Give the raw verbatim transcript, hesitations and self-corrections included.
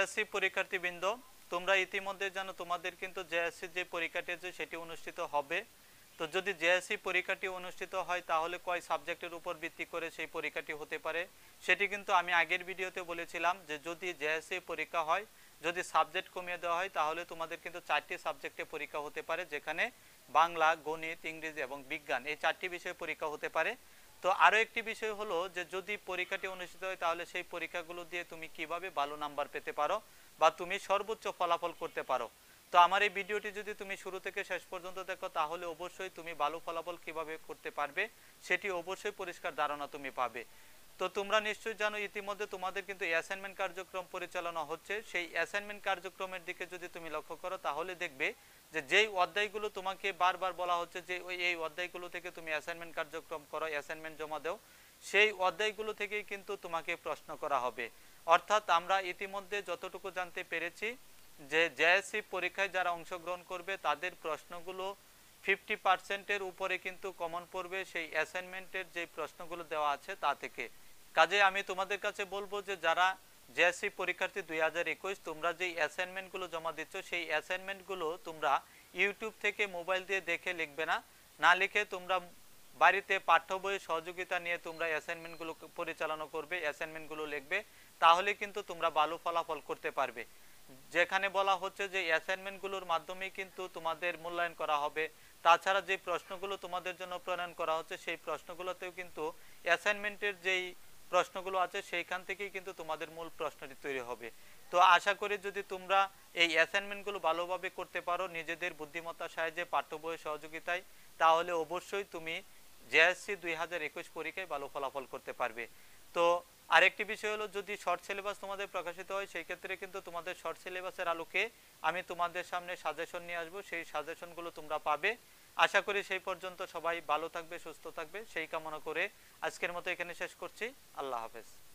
JSC পরীক্ষার্থীবৃন্দ, তোমরা ইতিমধ্যে জানো তোমাদের কিন্তু জেএসসি যে পরীক্ষাটি আছে সেটি অনুষ্ঠিত হবে। তো যদি জেএসসি পরীক্ষাটি অনুষ্ঠিত হয় তাহলে কয় সাবজেক্টের উপর ভিত্তি করে সেই পরীক্ষাটি হতে পারে সেটি কিন্তু আমি আগের ভিডিওতে বলেছিলাম যে যদি জেএসসি পরীক্ষা হয়, যদি সাবজেক্ট কমিয়ে দেওয়া হয় তাহলে তোমাদের কিন্তু চারটি সাবজেক্টে পরীক্ষা হতে পারে, যেখানে বাংলা, গণিত, ইংরেজি এবং বিজ্ঞান এই চারটি বিষয়ে পরীক্ষা হতে পারে। তো আরও একটি বিষয় হলো যে যদি পরীক্ষাটি অনুষ্ঠিত হয় তাহলে সেই পরীক্ষাগুলো দিয়ে তুমি কিভাবে ভালো নাম্বার পেতে পারো বা তুমি সর্বোচ্চ ফলাফল করতে পারো। তো আমার এই ভিডিওটি যদি তুমি শুরু থেকে শেষ পর্যন্ত দেখো তাহলে অবশ্যই তুমি ভালো ফলাফল কিভাবে করতে পারবে সেটি অবশ্যই পরিষ্কার ধারণা তুমি পাবে। তো তোমরা নিশ্চয়ই জানো ইতিমধ্যে তোমাদের কিন্তু অ্যাসাইনমেন্ট কার্যক্রম পরিচালনা হচ্ছে। সেই অ্যাসাইনমেন্ট কার্যক্রমের দিকে যদি তুমি লক্ষ্য করো তাহলে দেখবে যে যেই অধ্যায়গুলো তোমাকে বারবার বলা হচ্ছে যে ওই এই অধ্যায়গুলো থেকে তুমি অ্যাসাইনমেন্ট কার্যক্রম করো, অ্যাসাইনমেন্ট জমা দাও, সেই অধ্যায়গুলো থেকেই কিন্তু তোমাকে প্রশ্ন করা হবে। অর্থাৎ আমরা ইতিমধ্যে যতটুকু জানতে পেরেছি যে জেএসসি পরীক্ষায় যারা অংশগ্রহণ করবে তাদের প্রশ্নগুলো ফিফটি পার্সেন্টের উপরে কিন্তু কমন পড়বে সেই অ্যাসাইনমেন্টের যে প্রশ্নগুলো দেওয়া আছে তা থেকে। কাজে আমি তোমাদের কাছে বলবো যে যারা জেএসসি পরীক্ষার্থী দুই হাজার একুশ তোমরা যে অ্যাসাইনমেন্টগুলো জমা দিচ্ছ সেই অ্যাসাইনমেন্টগুলো তোমরা ইউটিউব থেকে মোবাইল দিয়ে দেখে লিখবে না, না লিখে তোমরা বাড়িতে পাঠ্য বইয়ের সহযোগিতা নিয়ে তোমরা অ্যাসাইনমেন্টগুলো পরিচালনা করবে, অ্যাসাইনমেন্টগুলো লিখবে, তাহলে কিন্তু তোমরা ভালো ফলাফল করতে পারবে। যেখানে বলা হচ্ছে যে অ্যাসাইনমেন্টগুলোর মাধ্যমে কিন্তু তোমাদের মূল্যায়ন করা হবে, তাছাড়া যে প্রশ্নগুলো তোমাদের জন্য প্রণয়ন করা হচ্ছে সেই প্রশ্নগুলোতেও কিন্তু অ্যাসাইনমেন্টের যেই প্রশ্নগুলো আছে সেইখান থেকেই কিন্তু তোমাদের মূল প্রশ্নটি তৈরি হবে। তো আশা করি যদি তোমরা এই অ্যাসাইনমেন্টগুলো ভালোভাবে করতে পারো নিজেদের বুদ্ধিমত্তার সাহায্যে পাঠ্য বইয়ের সহযোগিতায়, তাহলে অবশ্যই তুমি জেএসসি দুই হাজার একুশ পরীক্ষায় ভালো ফলাফল করতে পারবে। তো আরেকটি বিষয় হলো যদি শর্ট সিলেবাস তোমাদের প্রকাশিত হয় সেই ক্ষেত্রে কিন্তু তোমাদের শর্ট সিলেবাসের আলোকে আমি তোমাদের সামনে সাজেশন নিয়ে আসবো, সেই সাজেশনগুলো তোমরা পাবে। আশা করি সেই পর্যন্ত সবাই ভালো থাকবে, সুস্থ থাকবে, সেই কামনা করে আজকের মতো এখানে শেষ করছি। আল্লাহ হাফেজ।